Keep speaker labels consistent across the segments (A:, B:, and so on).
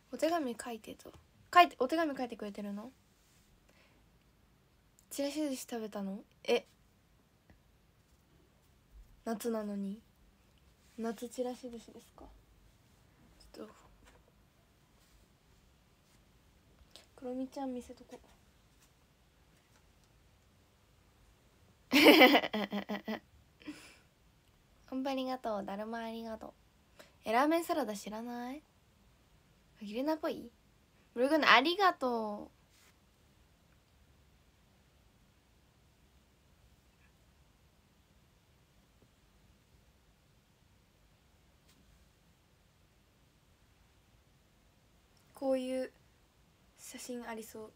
A: お手紙書いてお手紙書いてくれてるの？ちらし寿司食べたの？夏なのに夏ちらし寿司ですか？ちょっとクロミちゃん見せとこ本当ありがとう。だるまありがとう。ラーメンサラダ知らない？ゆりなっぽい？ブログのありがとう。こういう写真ありそう。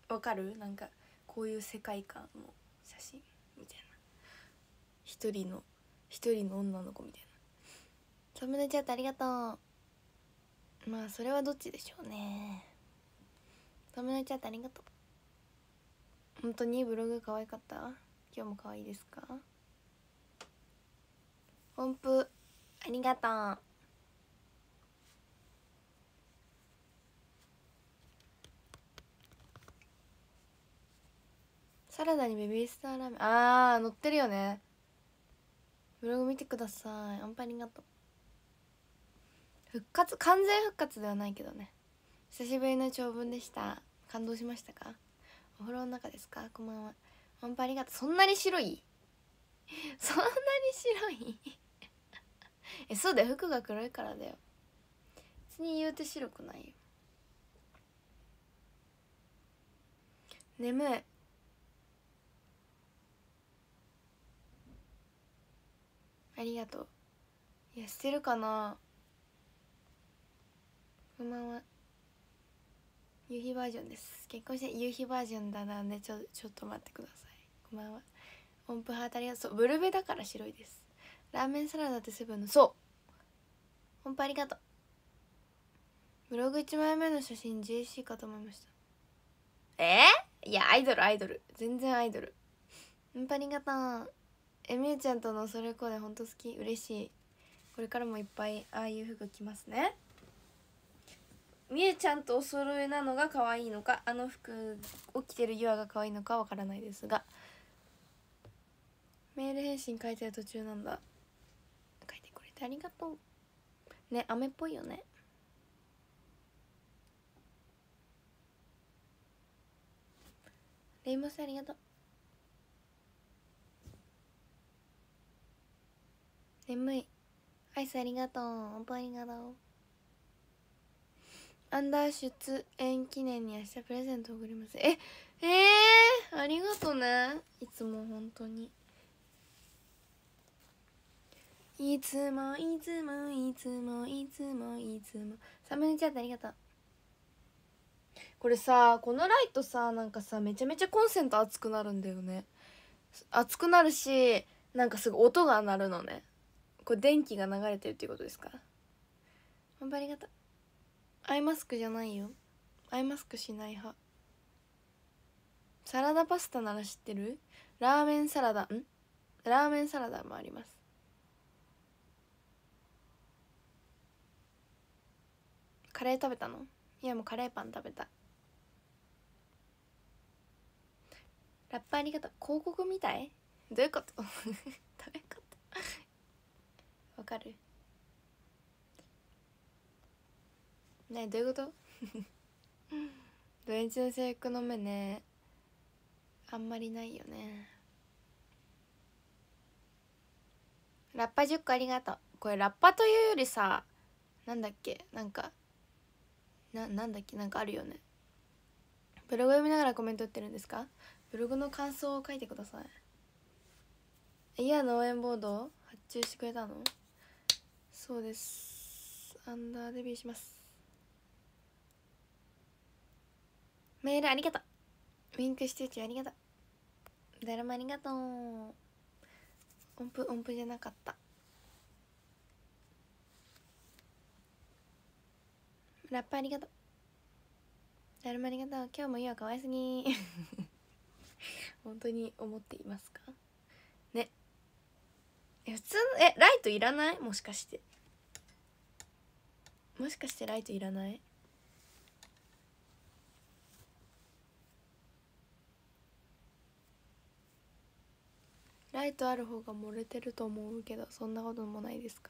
A: わかる？なんかこういう世界観の写真みたいな。一人の女の子みたいな。サムネチャットありがとう。まあそれはどっちでしょうね。サムネチャットありがとう。本当にブログ可愛かった？今日も可愛いですか？音符ありがとう。サラダにベビースターラーメン載ってるよね。ブログ見てください。あんぱありがとう。完全復活ではないけどね。久しぶりの長文でした。感動しましたか？お風呂の中ですか？こんばんは。あんぱありがとう。そんなに白い？そんなに白い？そうだよ、服が黒いからだよ。別に言うて白くないよ。眠い。ありがとう。いや、してるかな。こんばんは。夕日バージョンです。結婚して夕日バージョンだなんでちょっと待ってください。こんばんは。音符ハートありがとう。ブルベだから白いです。ラーメンサラダってセブンの、そう音符ありがとう。ブログ1枚目の写真 JC かと思いました。いや、アイドル全然アイドル。音符ありがとう。みゆちゃんとのそれこでほんと好き。嬉しい。これからもいっぱいああいう服着ますね。みゆちゃんとお揃いなのが可愛いのか、あの服を着てるゆあが可愛いのかわからないですが、メール返信書いてる途中なんだ。書いてくれてありがとうね。雨っぽいよね。レインボースありがとう。眠い。アイスありがとう。本当ありがとう。アンダー出演記念に明日プレゼント送ります。ありがとね。いつも本当に。いつもサムネチャットありがとう。これさ、このライトさ、なんかさ、めちゃめちゃコンセント熱くなるんだよね。熱くなるし、なんかすぐ音が鳴るのね。これ電気が流れてるっていうことですか？本当ありがとう。アイマスクじゃないよ。アイマスクしない派。サラダパスタなら知ってる？ラーメンサラダもあります。カレー食べたの？いや、もうカレーパン食べた。ラッパーありがとう。広告みたい？どういうこと？どういうことわかる？ね、どういうこと？ドレンチの制服の目ね、あんまりないよね。ラッパ10個ありがとう。これラッパというよりさ、なんだっけ、なんかなんだっけ、なんかあるよね。ブログ読みながらコメント打ってるんですか？ブログの感想を書いてください。イヤの応援ボード発注してくれたの？そうです。アンダーデビューします。メールありがとう。ウィンクしてうちありがとう。だるまありがとう。音符じゃなかった。ラップありがとう。だるまありがとう。今日もいいわ、かわいすぎ本当に思っていますかね。普通ライトいらない？もしかしてもしかしてライトいらない？ライトある方が漏れてると思うけど、そんなこともないですか？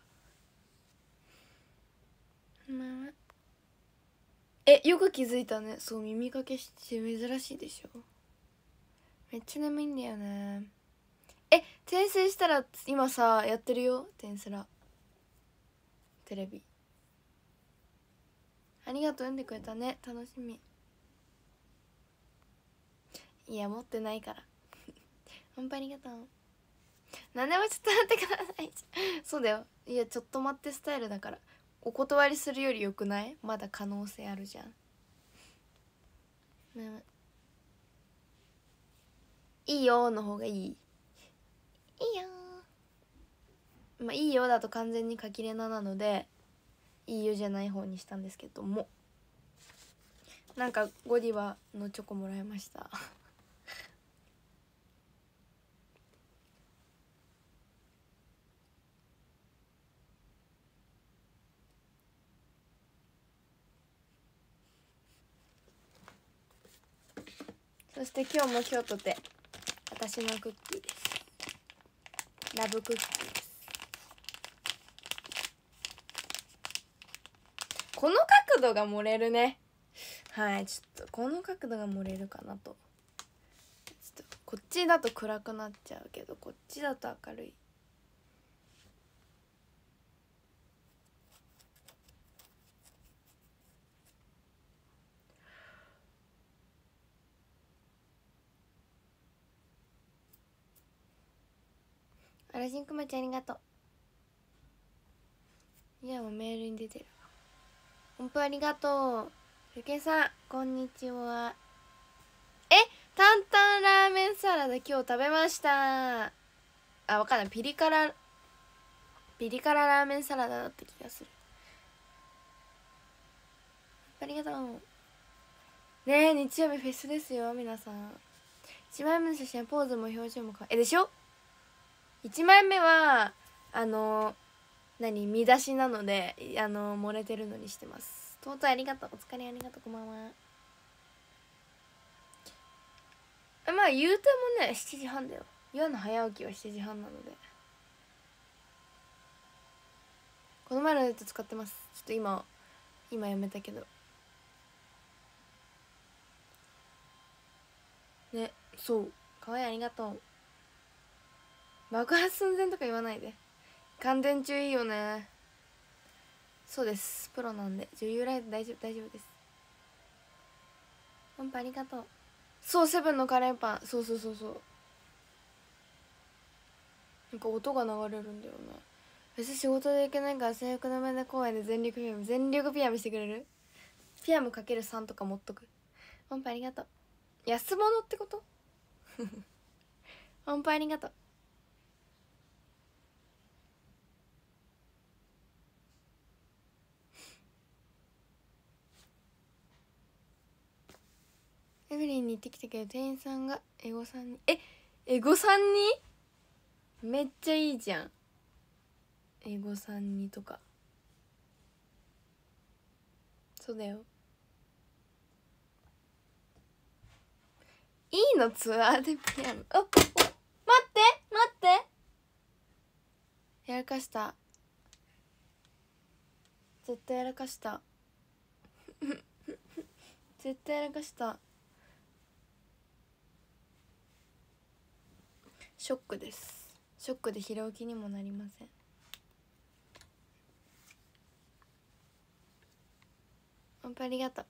A: よく気づいたね。そう、耳かけして珍しいでしょ。めっちゃ眠いんだよね。転生したら今さやってるよ、転スラテレビ。ありがとう、読んでくれたね、楽しみ。いや持ってないから本当ありがとう。何でもちょっと待ってくださいそうだよ。いやちょっと待ってスタイルだから。お断りするよりよくない？まだ可能性あるじゃん。いいよの方がいい。いいよ。まあいいよだと完全に垣れななので、いいよじゃない方にしたんですけども、なんかゴディバのチョコもらいましたそして今日も今日とて私のクッキーです。ラブクッキーです。この角度が漏れるね。はい、ちょっとこの角度が漏れるかなと。ちょっとこっちだと暗くなっちゃうけど、こっちだと明るい。アラジンクマちゃんありがとう。いやもうメールに出てる。本当ありがとう。ゆけさんこんにちは。担々ラーメンサラダ今日食べました。わかんない。ピリ辛ラーメンサラダだった気がする。ありがとうね。日曜日フェスですよ皆さん。1枚目の写真はポーズも表情もかわいいでしょ。1枚目は見出しなので漏れてるのにしてます。とうとうありがとう。お疲れありがとう。こんばんは。まあ言うてもね7時半だよ。夜の早起きは7時半なので。この前のネット使ってます。ちょっと今やめたけどね。そうかわいいありがとう。爆発寸前とか言わないで。感電中いいよね。そうです、プロなんで女優ライト大丈夫です。本当ありがとう。そうセブンのカレーパン、そうなんか音が流れるんだよね。別に仕事で行けないから制服の前で公園で全力ピアムしてくれる？ピアムかける3とか持っとく。本当ありがとう。安物ってこと本当ありがとう。エブリンに行ってきたけど店員さんがエゴさんにエゴさんにめっちゃいいじゃん。エゴさんにとかそうだよ。いいのツアーでピアノ。待ってやらかした。絶対やらかした絶対やらかした。ショックです。ショックで拾う気にもなりません。本当ありがとう。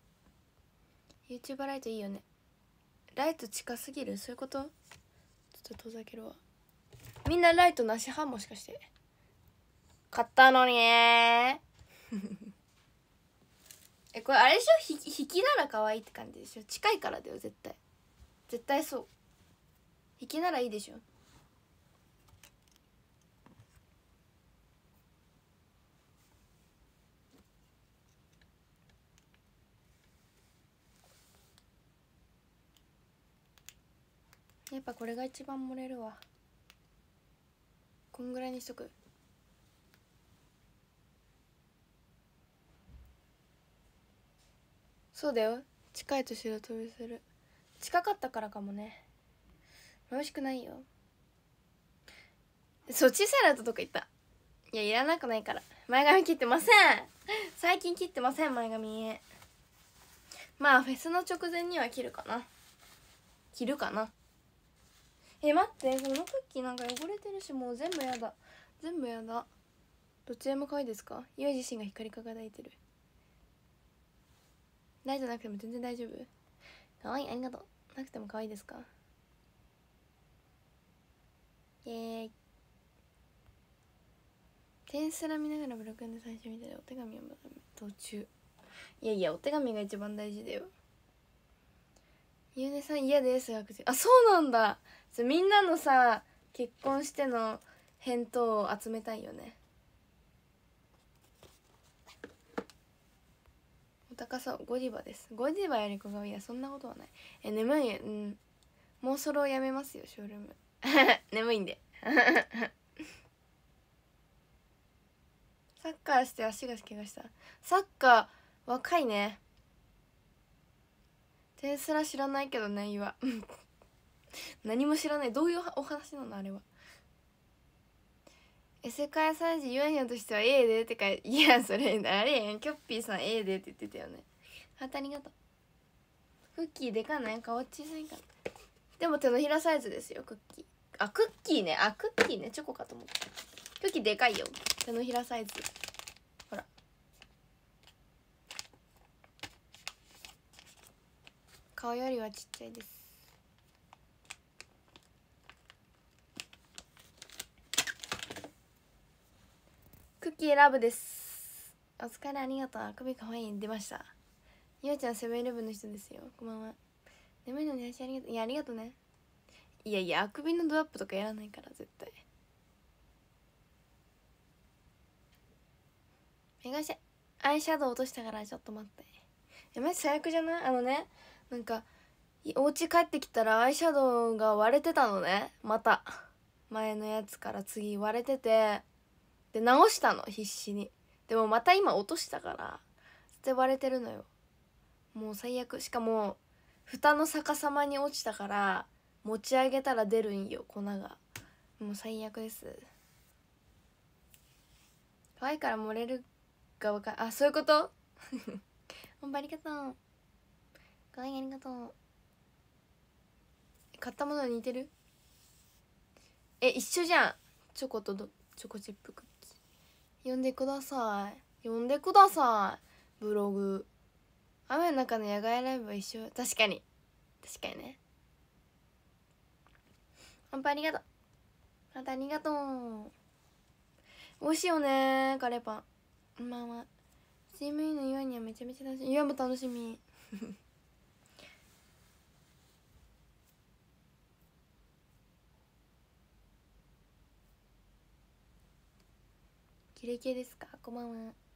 A: YouTuber ライトいいよね。ライト近すぎる？そういうこと？ちょっと遠ざけるわ。みんなライトなし派？もしかして買ったのにねこれあれでしょ、引きなら可愛いって感じでしょ。近いからだよ絶対そう。引きならいいでしょ。やっぱこれが一番漏れるわ。こんぐらいにしとく。 そうだよ、近いと白飛びする。近かったからかもね。美味しくないよ。そう、小さいラットとか言った。いや、いらなくないから。前髪切ってません。最近切ってません、前髪。まあフェスの直前には切るかな。切るかな。待って、このクッキーなんか汚れてるし、もう全部やだ。全部やだ。どっちでも可愛いですか？ゆう自身が光り輝いてる。大じゃなくても全然大丈夫。可愛い、ありがとう。なくても可愛いですか？イエーイ。点すら見ながらブログで最初見たらお手紙をまだ途中。いやいや、お手紙が一番大事だよ。ゆうねさん嫌です。あ、そうなんだ。みんなのさ、結婚しての返答を集めたいよね。お高そう。ゴディバです。ゴディバより小顔。いや、そんなことはない。眠い。もうそろやめますよ、ショールーム。眠いんで。サッカーして足が怪我した。サッカー若いね。点すら知らないけどね、今。何も知らない。どういうお話なのあれは。世界祭事ユアニョンとしては A でってか、いや、それあれやん。キョッピーさん A でって言ってたよね。ハートありがとう。クッキーでかない？顔小さいから。でも手のひらサイズですよ、クッキー。あ、クッキーね。あ、クッキーね。チョコかと思った。クッキーでかいよ。手のひらサイズ。ほら。顔よりはちっちゃいです。クッキーラブです。お疲れ、ありがとう。あくびかわいい。出ました。ゆうちゃんセブンイレブンの人ですよ。こんばんは。眠いのに足ありがとう。いや、ありがとうね。いやいや、あくびのドアップとかやらないから、絶対。メガシャアイシャドウ落としたからちょっと待って。マジ最悪じゃない？なんかお家帰ってきたらアイシャドウが割れてたのね。また前のやつから次割れてて、で直したの必死に。でもまた今落としたから絶対割れてるのよ。もう最悪。しかも蓋の逆さまに落ちたから持ち上げたら出るんよ、粉が。もう最悪です。可愛いから漏れるが分かる。あ、そういうことほんばありがとう。可愛い、ありがとう。買ったものに似てる？一緒じゃん。チョコとチョコチップクッキー。読んでください。読んでください。ブログ。雨の中の野外ライブは一緒。確かに。確かにね。ほんばありがとう。またありがとう。美味しいよねカレーパン。こんばんは。CME の岩にはめちゃめちゃ楽しみ。岩も楽しみ。キレキレですか？こんばんは。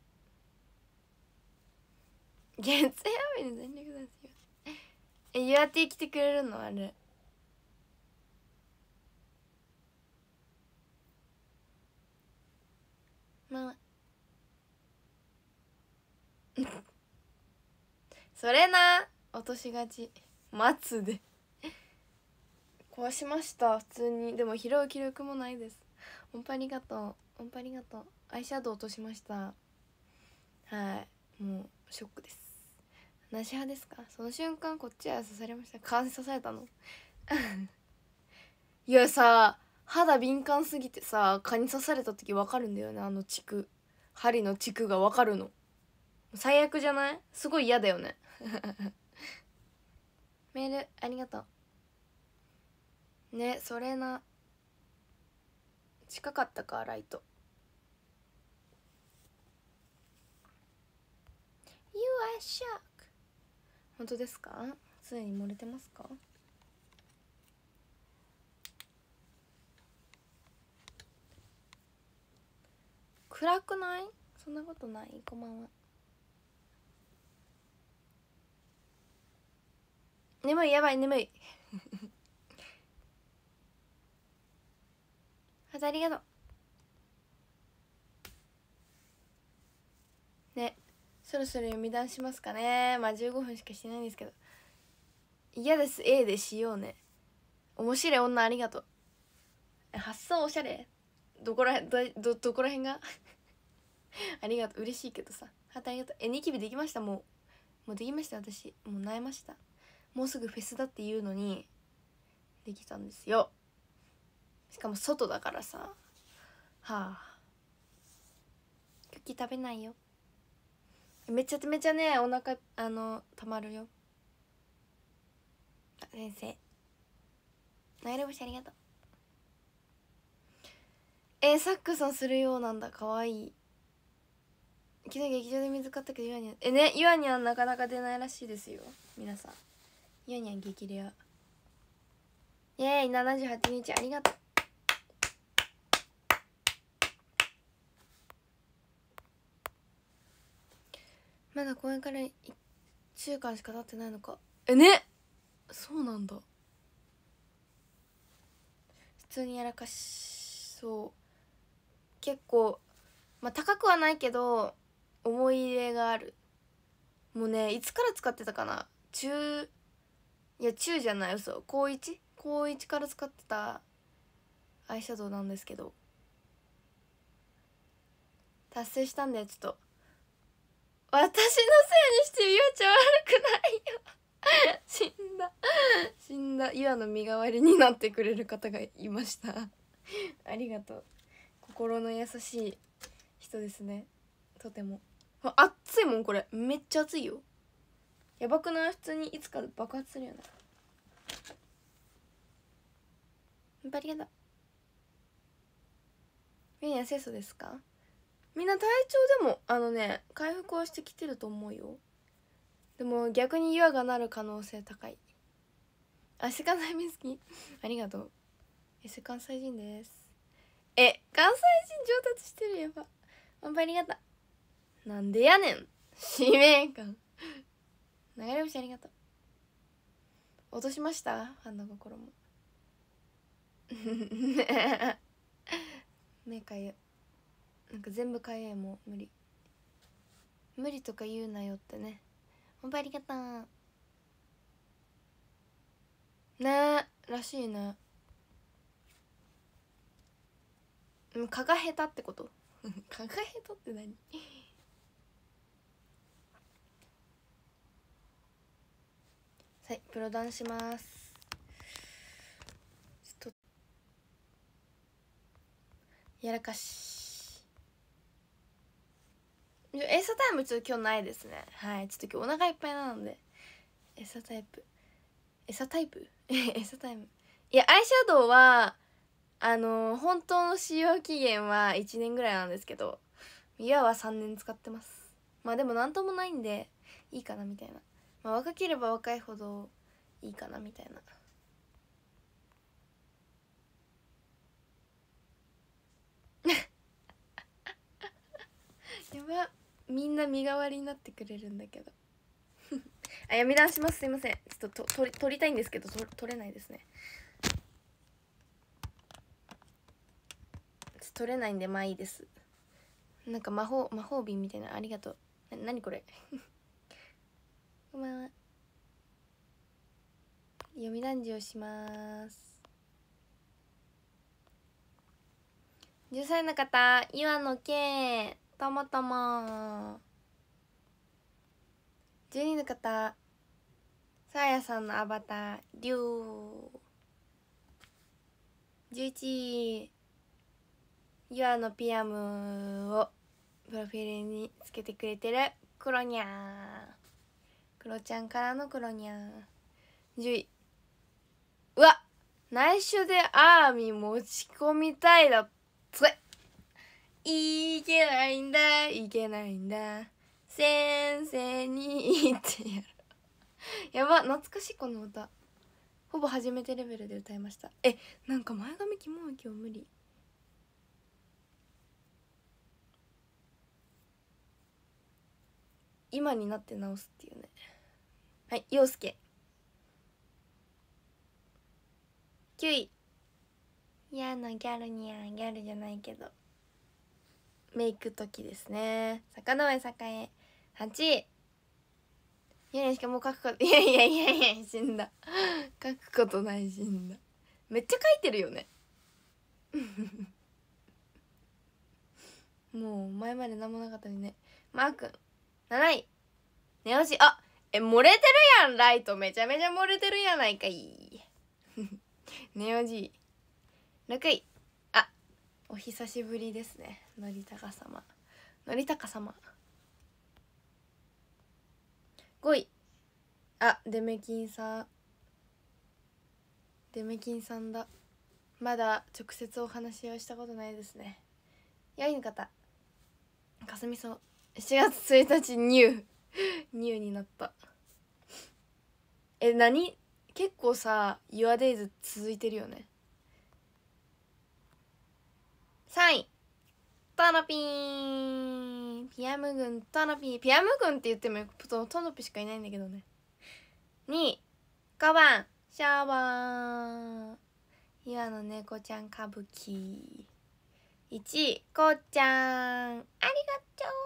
A: 月曜日に全力ですよ。ユアティ来てくれるの？あれまあそれな、落としがち。待つで壊しました、普通に。でも拾う気力もないです。音符ありがとう。音符ありがとう。アイシャドウ落としました。はい、もうショックです。なし派ですか？その瞬間こっちは刺されました。関節刺されたのいやさ、肌敏感すぎてさ、蚊に刺された時分かるんだよね。あのチク、針のチクが分かるの。最悪じゃない？すごい嫌だよねメールありがとうね。それな、近かったかライト。 You are shock。 本当ですか？常に漏れてますか？暗くない？そんなことない。こんばんは。眠い、やばい、眠いありがとうね。そそろそろ読み出しますかね。まあ15分しかしてないんですけど。嫌です A でしようね。面白い女ありがとう。発想おしゃれ。どこらへんがありがとう。嬉しいけどさ。ハートありがとう。ニキビできました。もうできました。私もう萎えました。もうすぐフェスだって言うのにできたんですよ。しかも外だからさ。はあ、クッキー食べないよ。めちゃめちゃね、お腹たまるよ。先生流れ星ありがとう。サックさんするようなんだ。かわいい。昨日劇場で水買ったけどユアニャンね、ユアニャンなかなか出ないらしいですよ皆さん。ユアニャン激レア。イエーイ。78日ありがとう。まだ公演から1週間しか経ってないのか。ね、そうなんだ。普通にやらかしそう。結構まあ高くはないけど思い入れがある。もうね、いつから使ってたかな。中じゃない、嘘、高1から使ってたアイシャドウなんですけど、達成したんで、ちょっと私のせいにしてゆあちゃん悪くないよ死んだ。ゆあの身代わりになってくれる方がいましたありがとう。心の優しい人ですね。とても熱いもん。これめっちゃ熱いよ。やばくない？普通にいつか爆発するよね。ありがとう。みんな清楚ですか？みんな体調でも回復はしてきてると思うよ。でも逆に岩がなる可能性高い。関西弁好きありがとう。関西人です。関西人上達してる。やば。ありがとう。なんでやねん使命感流れ星ありがとう。落としましたファンの心も目かゆ。なんか全部かゆい。もう無理とか言うなよってね。ありがとうね。らしいね。蚊が下手ってこと蚊が下手って何はい、プロダンします。ちょっとやらかし。エサタイムちょっと今日ないですね。はい、ちょっと今日お腹いっぱいなので。エサタイプエサタイム。いや、アイシャドウは本当の使用期限は1年ぐらいなんですけど、岩は3年使ってます。まあでもなんともないんでいいかなみたいな。まあ若ければ若いほどいいかなみたいな。やば、みんな身代わりになってくれるんだけど読み出します。すいません。ちょっと撮りたいんですけど撮れないですね。撮れないんでまあいいです。なんか魔法瓶みたいな。ありがとう。なにこれこんばんは。読み男児をします。10歳の方、岩野圭ともとも。12の方、さあやさんのアバターりゅう。11、岩野ピアムをプロフィールにつけてくれてるクロニャー。クロちゃんからのクロニャー。10位、うわ、内緒でアーミー持ち込みたいだ。つれいけないんだ先生に言ってやるやば、懐かしいこの歌。ほぼ初めてレベルで歌いました。なんか前髪キモい。今日無理。今になって直すっていうね。はい、陽介9位。嫌なギャルにゃギャルじゃないけどメイク時ですね。坂上栄 8。ゆりしかもう書くこと、いやいやいやいや、死んだ。書くことない、死んだ。めっちゃ書いてるよね。もう前まで何もなかったのにね。マー君7位。ネオジ、あ、漏れてるやん、ライト。めちゃめちゃ漏れてるやないかい。ネオジ6位。あ、お久しぶりですね、のりたか様。のりたか様。5位。あ、デメキンさん。デメキンさんだ。まだ直接お話をしたことないですね。4位の方、かすみそう。7月1日ニューになった。何、結構さ YourDays 続いてるよね。3位トノピー、ピアム軍トノピー。ピアム軍って言ってもトノピしかいないんだけどね。2位5番シャワー、岩の猫ちゃん歌舞伎。1位こうちゃん、ありがちょ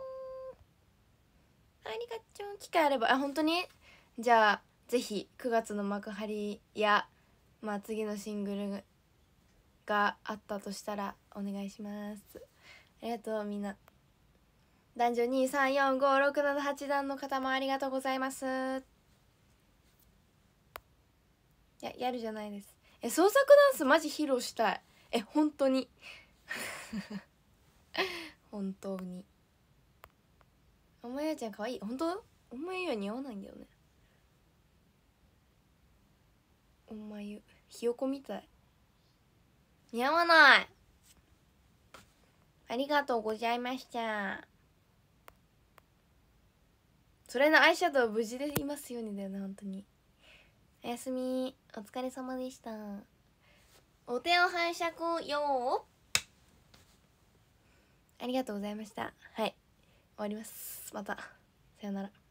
A: ー、ありがちょー。機会あれば、あ、本当にじゃあぜひ9月の幕張や、まあ次のシングルがあったとしたらお願いします。ありがとうみんな。男女2345678段の方もありがとうございます。やるじゃないです。創作ダンスマジ披露したい。本当に本当に。お前やちゃんかわいい。本当？お前ゆは似合わないんだよね。お前ゆひよこみたい。似合わない。ありがとうございました。それのアイシャドウ無事でいますようにだよね、本当に。おやすみ、お疲れ様でした。お手を拝借よー。ありがとうございました。はい、終わります。またさよなら。